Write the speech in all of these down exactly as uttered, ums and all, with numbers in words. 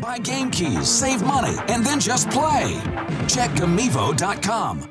Buy game keys, save money, and then just play. Check Gamivo dot com.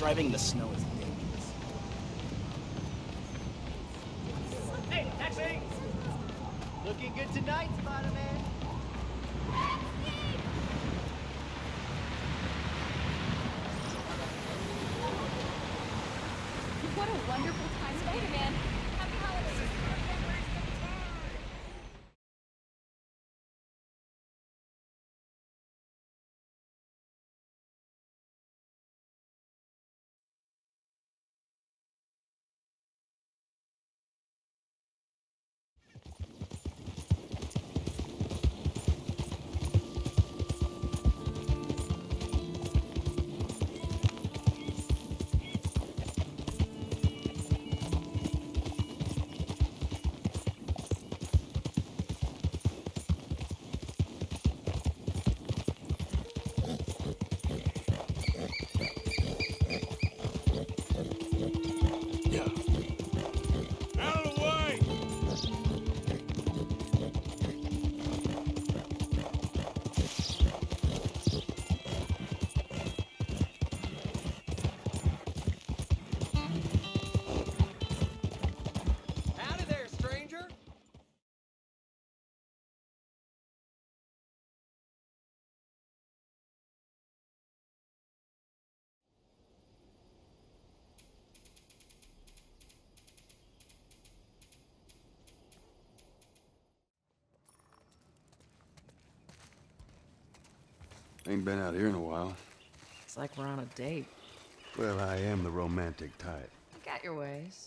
Driving in the snow is dangerous. Hey, taxi! Looking good tonight, Spider-Man. What a wonderful time, Spider-Man. Happy holidays. Ain't been out here in a while. It's like we're on a date. Well, I am the romantic type. You got your ways.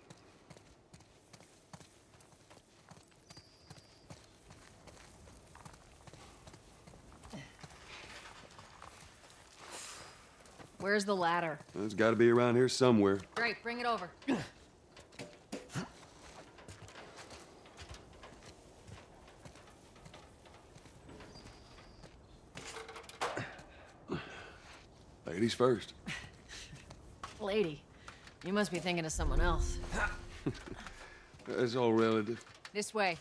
Where's the ladder? Well, it's got to be around here somewhere. Great, bring it over. Ladies first. Lady, you must be thinking of someone else. That's all relative. This way.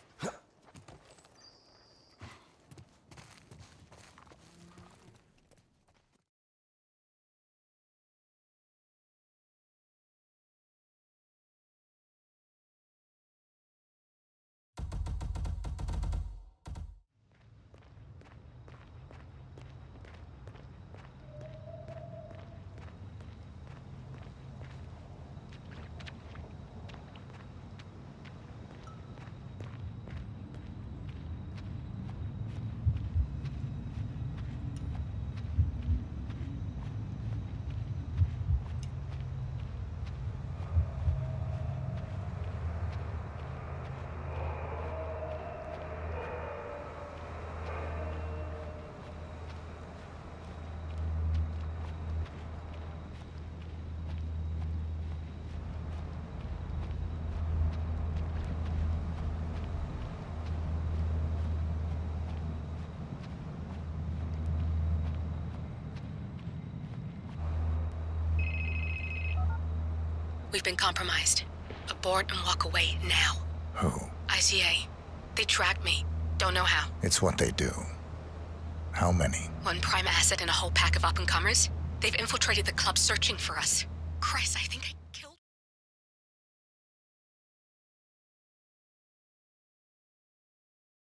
We've been compromised. Abort and walk away now. Who? I C A. They tracked me. Don't know how. It's what they do. How many? One prime asset and a whole pack of up-and-comers. They've infiltrated the club searching for us. Christ, I think I...